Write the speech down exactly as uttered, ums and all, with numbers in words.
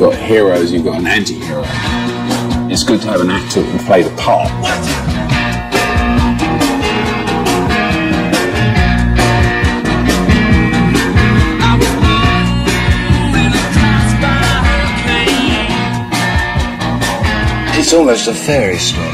got heroes, you've got an anti-hero. It's good to have an actor who can play the part. It's almost a fairy story.